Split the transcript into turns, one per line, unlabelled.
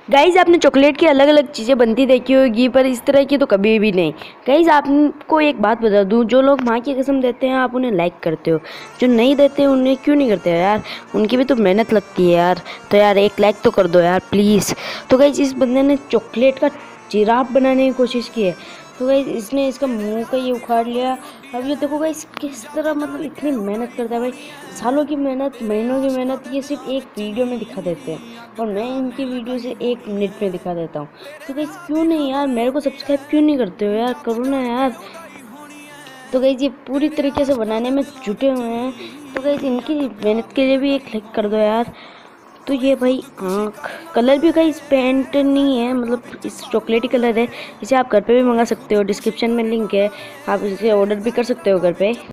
Guys आपने chocolate की अलग अलग चीज़ें बनती देखी होगी, पर इस तरह की तो कभी भी नहीं। गाइज़ आपको एक बात बता दूं, जो लोग माँ की कसम देते हैं आप उन्हें लाइक करते हो, जो नहीं देते उन्हें क्यों नहीं करते हो यार? उनकी भी तो मेहनत लगती है यार। तो यार एक लाइक तो कर दो यार प्लीज़। तो गाइज़ इस बंदे ने चॉकलेट का जिराफ बनाने की कोशिश की है, तो गाइस इसने इसका मुंह का ये उखाड़ लिया। अब ये देखो गाइस किस तरह मतलब इतनी मेहनत करता है भाई, सालों की मेहनत, महीनों की मेहनत, ये सिर्फ एक वीडियो में दिखा देते हैं और मैं इनकी वीडियो से 1 मिनट में दिखा देता हूँ। तो गाइस क्यों नहीं यार, मेरे को सब्सक्राइब क्यों नहीं करते हो यार, करो ना यार। तो गाइस ये पूरी तरीके से बनाने में जुटे हुए हैं, तो गाइस इनकी मेहनत के लिए भी एक लाइक कर दो यार। तो ये भाई आँख कलर भी गाइस पेंट नहीं है, मतलब इस चॉकलेटी कलर है। इसे आप घर पे भी मंगा सकते हो, डिस्क्रिप्शन में लिंक है, आप इसे ऑर्डर भी कर सकते हो घर पे।